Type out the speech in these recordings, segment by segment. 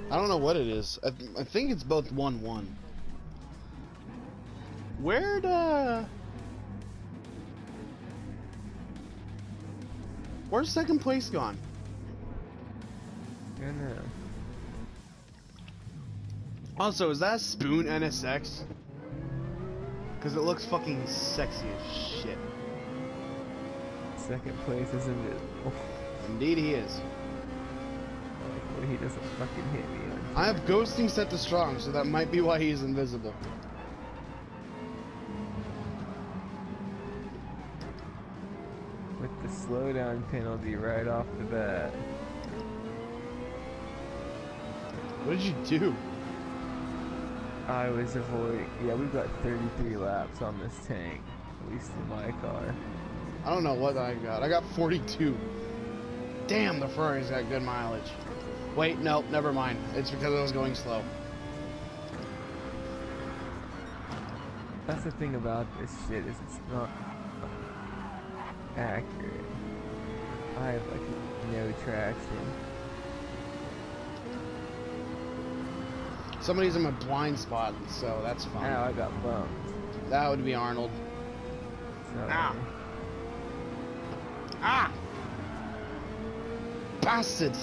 I don't know what it is. I think it's both 1-1. Where's second place gone? I don't know. Also, is that a Spoon NSX? Because it looks fucking sexy as shit. Second place is invisible. Indeed he is. Hopefully he doesn't fucking hit me on. I have ghosting set to strong, so that might be why he's invisible. With the slowdown penalty right off the bat. What did you do? I was avoiding. Yeah, we've got 33 laps on this tank. At least in my car. I don't know what I got. I got 42. Damn, the Ferrari's got good mileage. Wait, no, never mind. It's because I was going slow. That's the thing about this shit, is it's not accurate. I have like no traction. Somebody's in my blind spot, so that's fine. Now I got bumped. That would be Arnold. So, Ah! Ah! Bastard!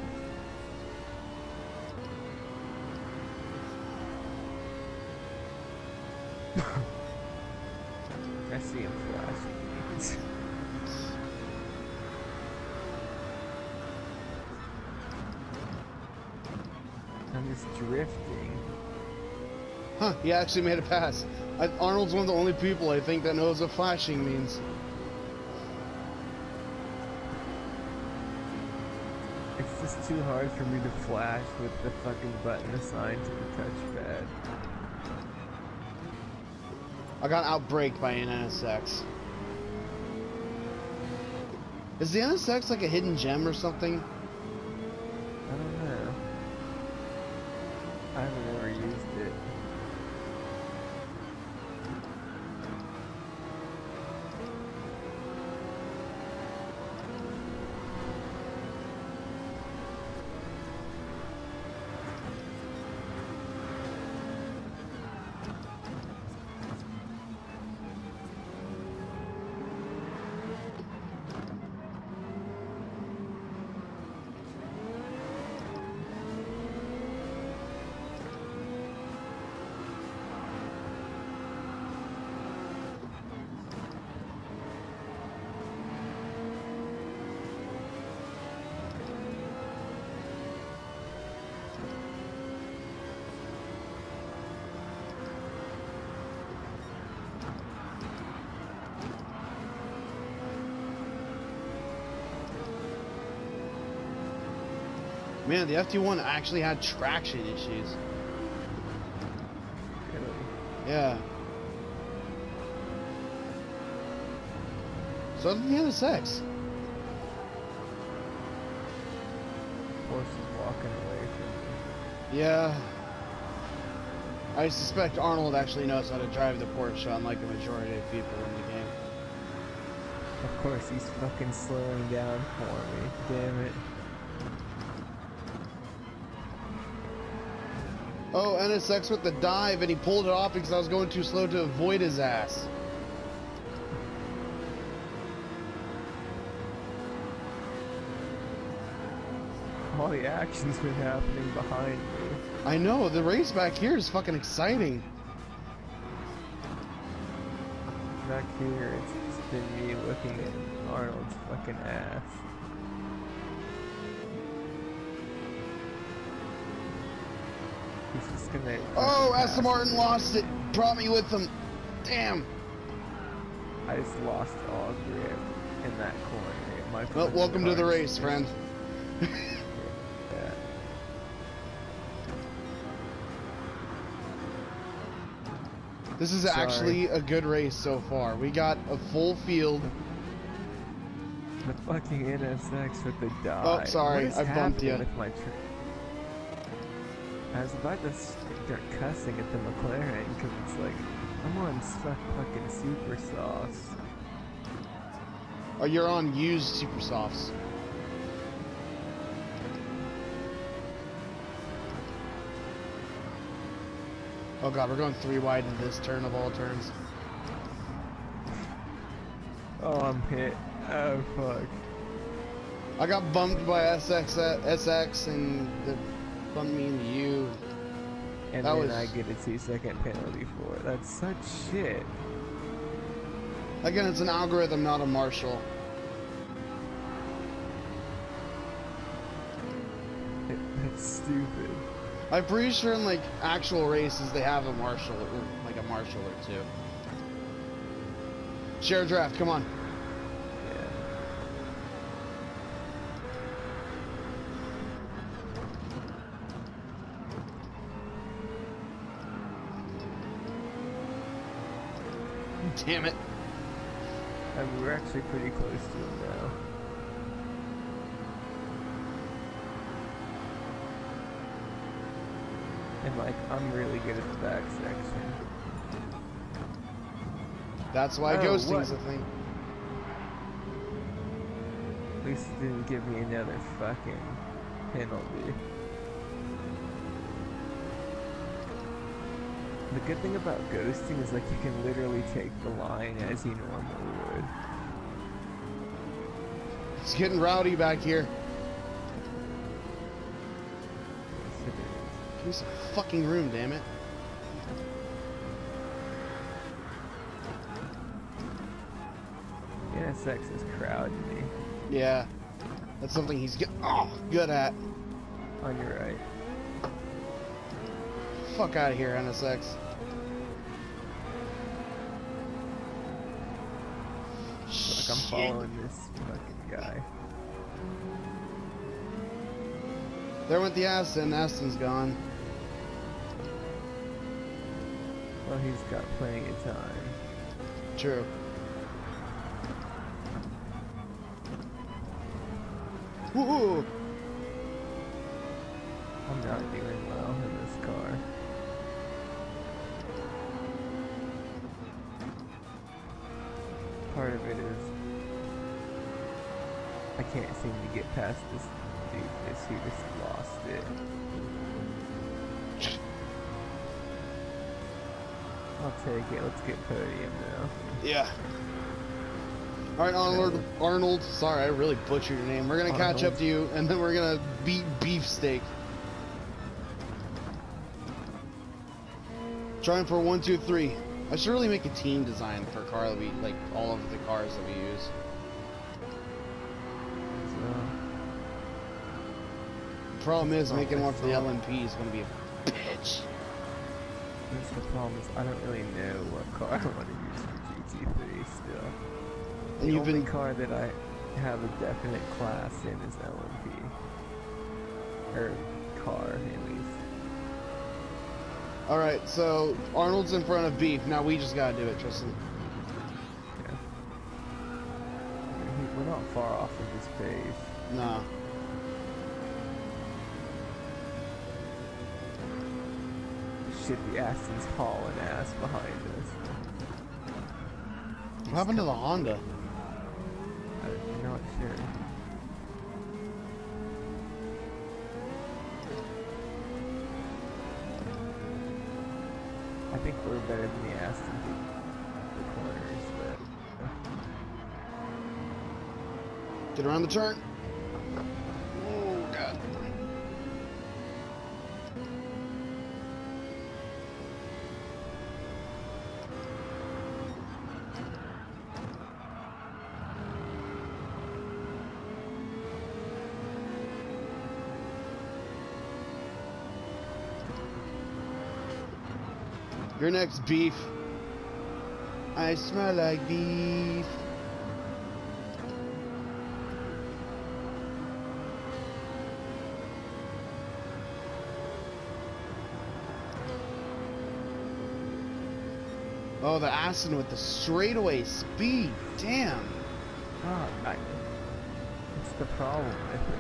I see him flashing. I'm just drifting. Huh, he actually made a pass. Arnold's one of the only people I think that knows what flashing means. It's just too hard for me to flash with the fucking button assigned to the touchpad. I got outbraked by an NSX. Is the NSX like a hidden gem or something? I don't know. I haven't ever used it. Man, the FT1 actually had traction issues. Really? Yeah. So did the NSX. Horse is walking away from me. Yeah. I suspect Arnold actually knows how to drive the Porsche, unlike the majority of people in the game. Of course, he's fucking slowing down for me. Damn it. Oh, NSX with the dive, and he pulled it off because I was going too slow to avoid his ass. All the action's been happening behind me. I know, the race back here is fucking exciting. Back here, it's just been me looking at Arnold's fucking ass. He's just gonna. Oh, Aston Martin lost it. Brought me with them. Damn. I just lost all grip in that corner. My Well, welcome to the car's race, friend. Yeah. This is Sorry. actually a good race so far. We got a full field. The fucking NSX with the dive. Oh, sorry, What is I bumped happening you. with my I was about to start cussing at the McLaren because it's like, I'm on fucking super sauce. Oh, you're on used Super Softs. Oh god, we're going 3 wide in this turn of all turns. Oh, I'm hit. Oh, fuck. I got bumped by SX and the bumped me into you. And That then was... I get a 2-second penalty for it. That's such shit. Again, it's an algorithm, not a marshal. That's stupid. I'm pretty sure in like actual races they have a marshal or like a marshal or two. Share draft, come on. Yeah. Damn it. I mean, we're actually pretty close to him now. And like, I'm really good at the back section. That's why Oh, ghosting's what? a thing. At least it didn't give me another fucking penalty. The good thing about ghosting is like you can literally take the line as you normally would. It's getting rowdy back here. Yes, it is. Give me some fucking room, damn it. NSX is crowding me. Yeah. That's something he's good at. On your right. Fuck out of here, NSX. Look, I'm following this fucking guy. There went the Aston. Aston's gone. Well, he's got plenty of time. True. Woo! I'm not doing well in this car. Part of it is I can't seem to get past this doofus who just lost it. I'll take it. Let's get podium now. Yeah. Alright, Arnold. Sorry, I really butchered your name. We're gonna catch Arnold. up to you, and then we're gonna beat Beefsteak. Trying for 1, 2, 3. I should really make a team design for car that we like all of the cars that we use. So, Problem is, Oh, making I one for the saw. LMP is gonna be a bitch. that's the problem is I don't really know what car I want to use for GT3 still. And The you've only been car that I have a definite class in is LMP. Or car, at least. alright. So Arnold's in front of Beef. Now we just gotta do it, Tristan. Yeah. We're not far off of his pace. No. Shit, the Aston's hauling ass behind us. What happened to the Honda? I'm not sure. I think we're better than the Aston the corners, but Get around the turn. Oh god. Your next, Beef. I smell like beef. Oh, the Aston with the straightaway speed. Damn. it's the problem with it.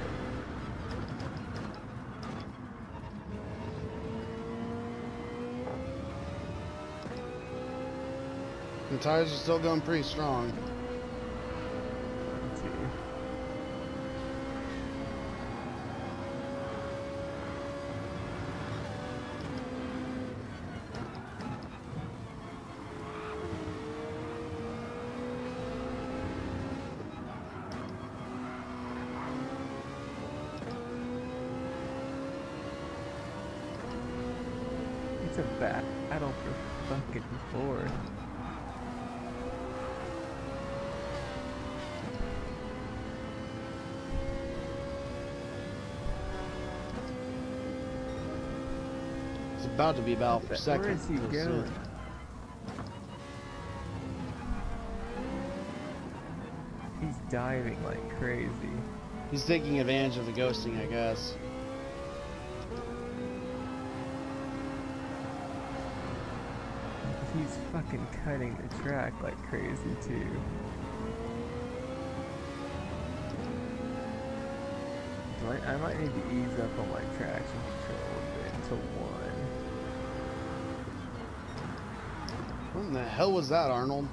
The tires are still going pretty strong. Let's see. It's a battle for fucking fourth. It's about to be battle for second. Where is he real going? soon. He's diving like crazy. He's taking advantage of the ghosting, I guess. He's fucking cutting the track like crazy too. I might need to ease up on my traction control a bit to 1. What in the hell was that, Arnold?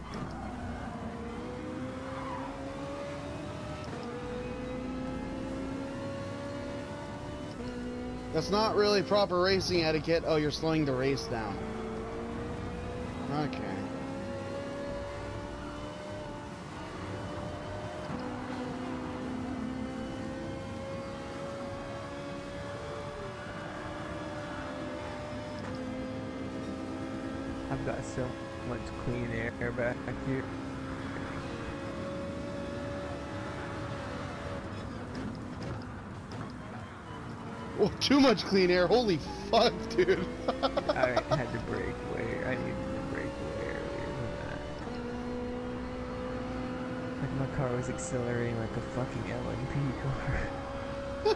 That's not really proper racing etiquette. Oh, you're slowing the race down. Okay. I've got so much clean air back here. Oh, too much clean air. Holy fuck, dude. I had to brake way. I needed to brake way earlier than that. Like my car was accelerating like a fucking LMP car.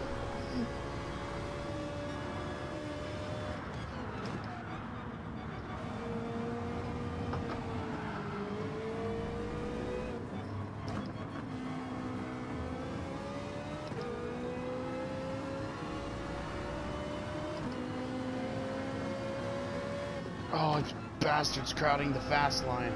Oh, you bastards crowding the fast line.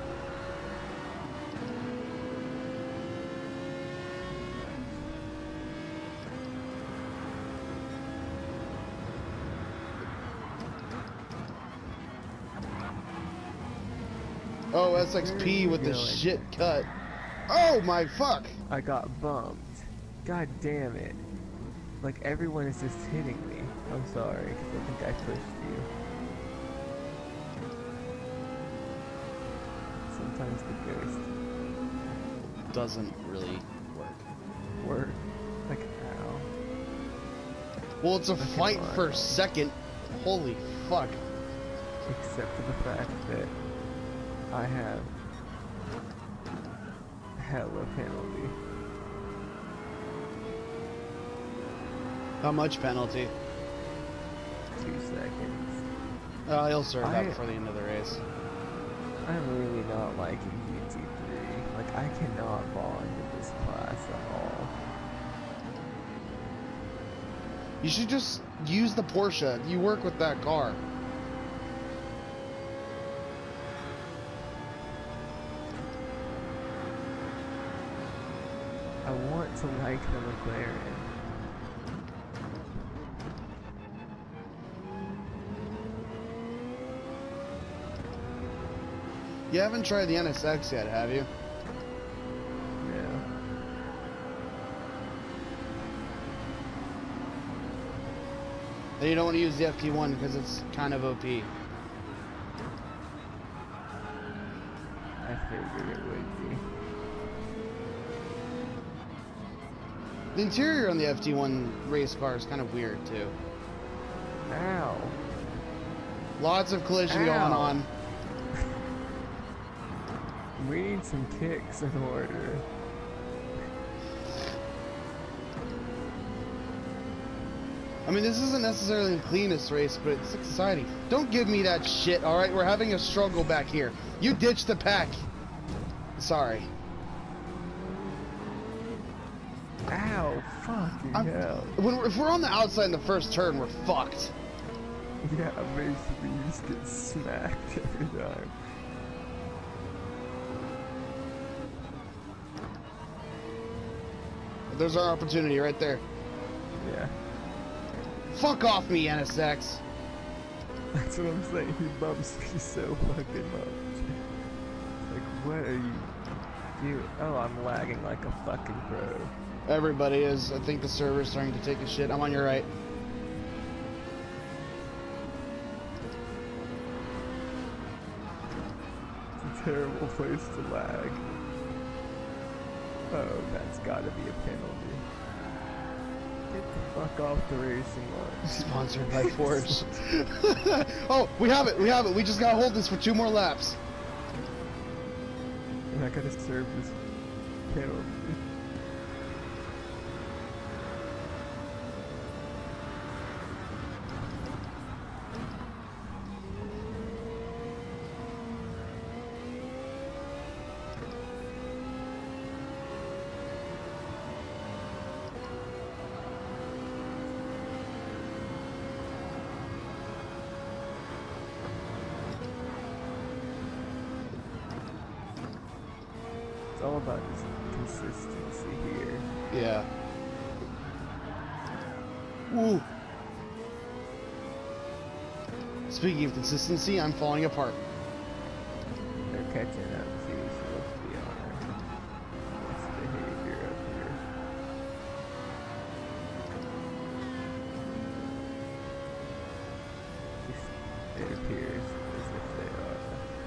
Oh, SXP with the shit cut. Oh my fuck! I got bumped. God damn it. Like everyone is just hitting me. I'm sorry, because I think I pushed you. Sometimes the ghost Doesn't really work. Like ow. Well, it's a Okay, fight fine. for second. Holy fuck. Except for the fact that I have hella penalty. How much penalty? 2 seconds. He'll serve that I- before the end of the race. I'm really not liking GT3. Like I cannot bond with this class at all. You should just use the Porsche. You work with that car. I want to like the McLaren. You haven't tried the NSX yet, have you? Yeah. And you don't want to use the FT1 because it's kind of OP. I figured it would be. The interior on the FT1 race car is kind of weird too. Ow. Lots of collision going Ow. on. We need some kicks in order. I mean, this isn't necessarily the cleanest race, but it's exciting. Don't give me that shit, alright? We're having a struggle back here. You ditched the pack. Sorry. Ow, fucking hell. If we're on the outside in the first turn, we're fucked. Yeah, basically you just get smacked every time. There's our opportunity right there. Yeah. Fuck off me, NSX. That's what I'm saying, he bumps me so fucking much. Like, what are you doing? Oh, I'm lagging like a fucking pro. Everybody is. I think the server's starting to take a shit. I'm on your right. terrible place to lag. Oh, that's gotta be a penalty. Get the fuck off the racing line. Sponsored by Porsche. Oh, we have it. We have it. We just gotta hold this for 2 more laps. And I gotta serve this penalty. It's all about just consistency here. Yeah. Ooh. Speaking of consistency, I'm falling apart. They're catching up too, so let's be honest. What's behavior up here? It appears as if they are.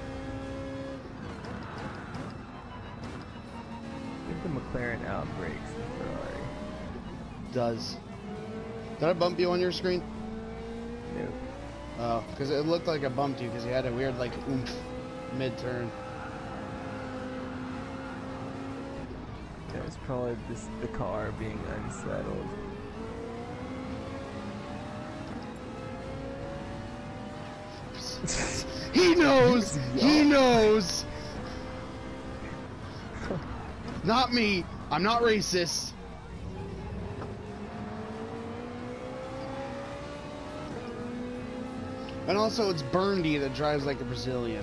I think the McLaren outbreaks the Ferrari. Does. Did I bump you on your screen? Nope. Oh, because it looked like I bumped you because you had a weird, like, oomph mid-turn. That was probably just the car being unsettled. He knows! He knows! Not me! I'm not racist! And also, it's Burndy that drives like a Brazilian.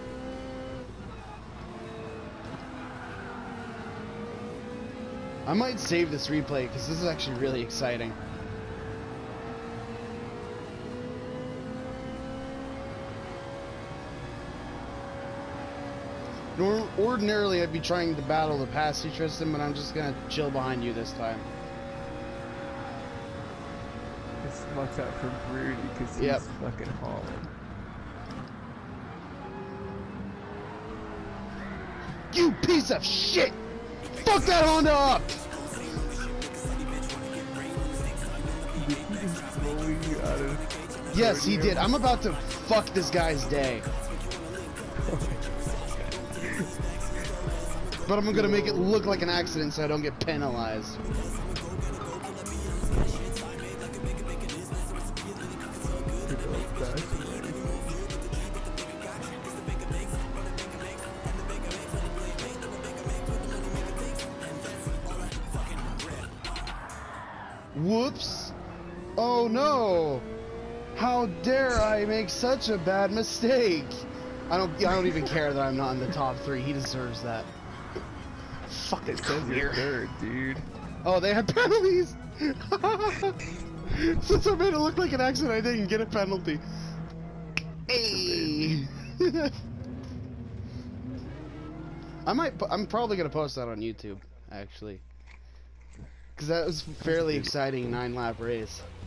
I might save this replay because this is actually really exciting. Ordinarily, I'd be trying to battle the pass you, Tristan, but I'm just gonna chill behind you this time. Just watch out for Broody because he's fucking hauling. You piece of shit! Fuck that Honda up! Did he just blow you out of... Yes, he did. I'm about to fuck this guy's day. But I'm gonna make it look like an accident so I don't get penalized. Whoops! Oh no! How dare I make such a bad mistake? I don't even care that I'm not in the top 3. He deserves that. Fucking clear. Third, dude. Oh, they had penalties. Since I made it look like an accident, I didn't get a penalty. Hey. I'm probably gonna post that on YouTube, actually, because that was a fairly exciting 9-lap race.